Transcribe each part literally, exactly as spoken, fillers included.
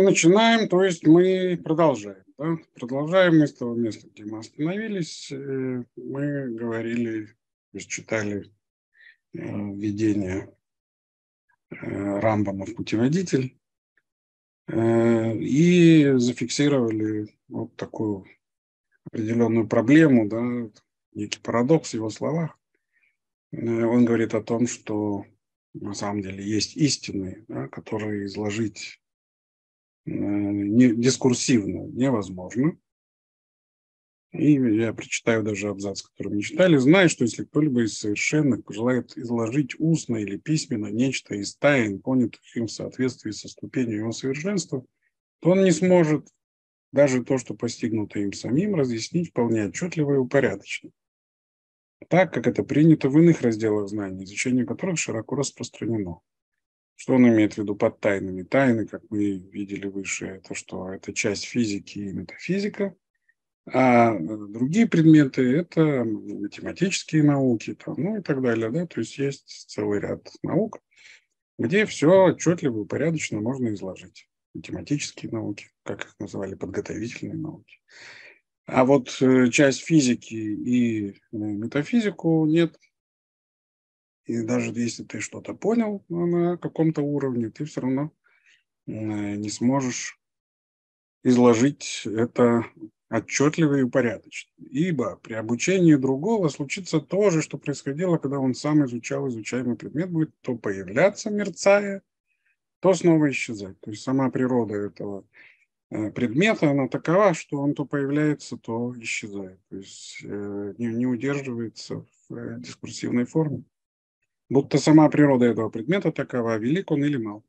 начинаем, то есть мы продолжаем. Да? Продолжаем мы с того места, где мы остановились. Э, Мы говорили, то есть читали э, введение э, Рамбама в путеводитель э, и зафиксировали вот такую определенную проблему, да, некий парадокс в его словах. Э, Он говорит о том, что на самом деле есть истины, да, которые изложить э, не, дискурсивно невозможно. И я прочитаю даже абзац, который мы читали. Знай, что если кто-либо из совершенных пожелает изложить устно или письменно нечто из тайн, понятых им в соответствии со ступенью его совершенства, то он не сможет даже то, что постигнуто им самим, разъяснить вполне отчетливо и упорядоченно, так, как это принято в иных разделах знаний, изучение которых широко распространено. Что он имеет в виду под тайнами? Тайны, как мы видели выше, это что? Это часть физики и метафизика. А другие предметы – это математические науки, там, ну и так далее. Да? То есть есть целый ряд наук, где все отчетливо и упорядоченно можно изложить. Математические науки, как их называли, подготовительные науки. А вот э, часть физики и э, метафизику нет. И даже если ты что-то понял ну, на каком-то уровне, ты все равно э, не сможешь изложить это отчетливо и упорядоченно. Ибо при обучении другого случится то же, что происходило, когда он сам изучал изучаемый предмет, будет то появляться, мерцая, то снова исчезать. То есть сама природа этого э, предмета, она такова, что он то появляется, то исчезает. То есть э, не, не удерживается в э, дискурсивной форме. Будто сама природа этого предмета такова, велик он или мал.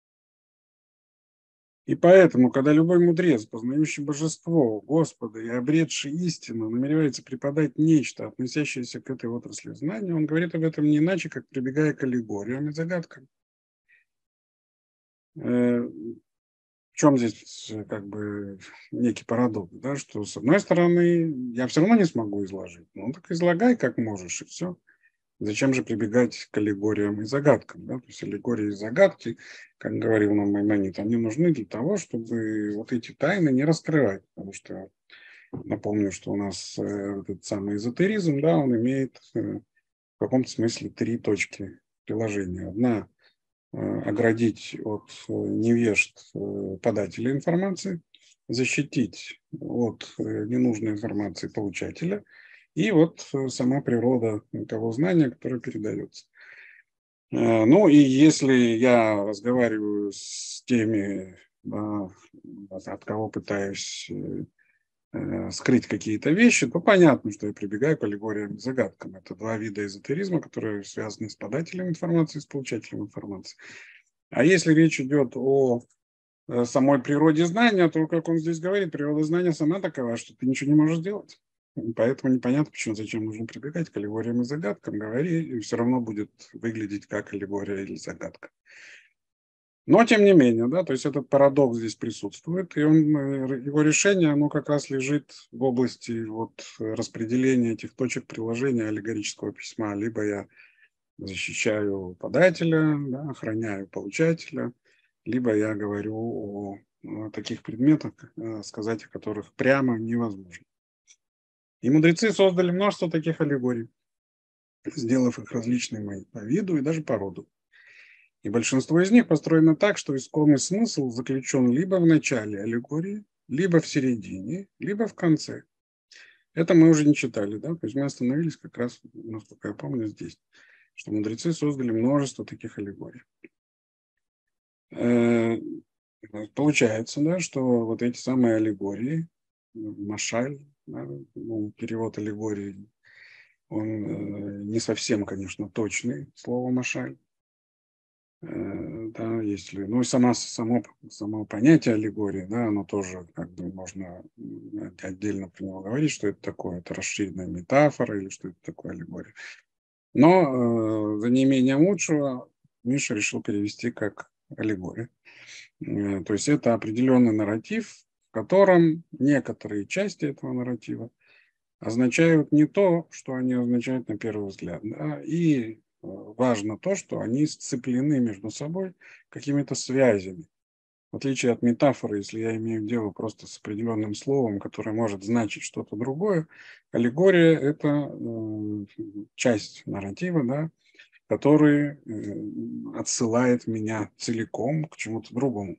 И поэтому, когда любой мудрец, познающий божество, Господа и обретший истину, намеревается преподать нечто, относящееся к этой отрасли знания, он говорит об этом не иначе, как прибегая к аллегориям и загадкам. Э, В чем здесь э, как бы некий парадокс, да, что с одной стороны я все равно не смогу изложить, ну так излагай как можешь и все. Зачем же прибегать к аллегориям и загадкам? Да? То есть аллегории и загадки, как говорил нам Маймонид, они нужны для того, чтобы вот эти тайны не раскрывать. Потому что напомню, что у нас э, этот самый эзотеризм, да, он имеет э, в каком-то смысле три точки приложения. Одна э, оградить от э, невежд э, подателя информации, защитить от э, ненужной информации получателя, и вот э, сама природа того знания, которое передается. Э, Ну и если я разговариваю с теми, да, от кого пытаюсь э, э, скрыть какие-то вещи, то понятно, что я прибегаю к аллегориям и загадкам. Это два вида эзотеризма, которые связаны с подателем информации, с получателем информации. А если речь идет о э, самой природе знания, то, как он здесь говорит, природа знания сама такова, что ты ничего не можешь сделать. Поэтому непонятно, почему, зачем нужно прибегать к аллегориям и загадкам. Говори, и все равно будет выглядеть как аллегория или загадка. Но, тем не менее, да, то есть этот парадокс здесь присутствует, и он, э, его решение, оно как раз лежит в области вот распределения этих точек приложения аллегорического письма. Либо я защищаю подателя, да, охраняю получателя, либо я говорю о, о таких предметах, э, сказать о которых прямо невозможно. И мудрецы создали множество таких аллегорий, сделав их различными по виду и даже по роду. И большинство из них построено так, что искомый смысл заключен либо в начале аллегории, либо в середине, либо в конце. Это мы уже не читали, да? То есть мы остановились как раз, насколько я помню, здесь, что мудрецы создали множество таких аллегорий. Э, Получается, да, что вот эти самые аллегории, машаль, да, ну, перевод аллегории, он э, не совсем, конечно, точный, слово машаль. Э, Да, если, ну и сама, само, само понятие аллегории, да, оно тоже как бы можно м, отдельно про него говорить, что это такое, это расширенная метафора или что это такое аллегория. Но э, за неимением лучшего Миша решил перевести как аллегория. Э, То есть это определенный нарратив, в котором некоторые части этого нарратива означают не то, что они означают на первый взгляд. Да? И э, важно то, что они сцеплены между собой какими-то связями. В отличие от метафоры, если я имею дело просто с определенным словом, которое может значить что-то другое, аллегория – это э, часть нарратива, да, который э, отсылает меня целиком к чему-то другому.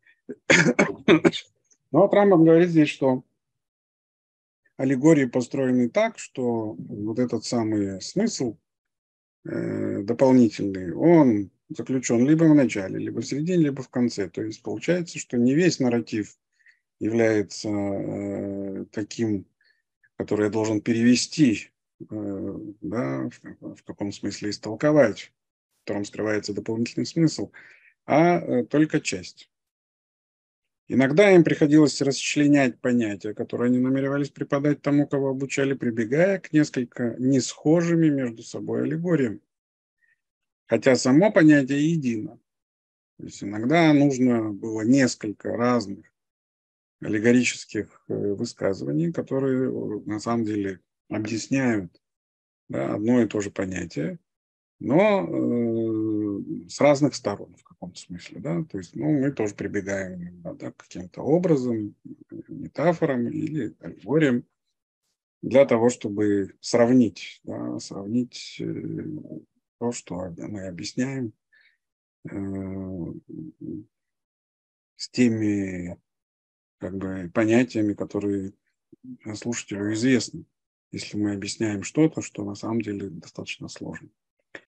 Но вот Рамбам говорит здесь, что аллегории построены так, что вот этот самый смысл э, дополнительный, он заключен либо в начале, либо в середине, либо в конце. То есть получается, что не весь нарратив является э, таким, который я должен перевести, э, да, в, в каком смысле истолковать, в котором скрывается дополнительный смысл, а э, только часть. Иногда им приходилось расчленять понятия, которые они намеревались преподать тому, кого обучали, прибегая к несколько несхожими между собой аллегориям. Хотя само понятие едино. То есть иногда нужно было несколько разных аллегорических э, высказываний, которые э, на самом деле объясняют, да, одно и то же понятие, но э, с разных сторон в каком-то смысле. Да? То есть ну, мы тоже прибегаем иногда, да, к каким-то образом, метафорам или аллегориям для того, чтобы сравнить, да, сравнить э, то, что мы объясняем, э, с теми как бы, понятиями, которые слушателю известны, если мы объясняем что-то, что на самом деле достаточно сложно.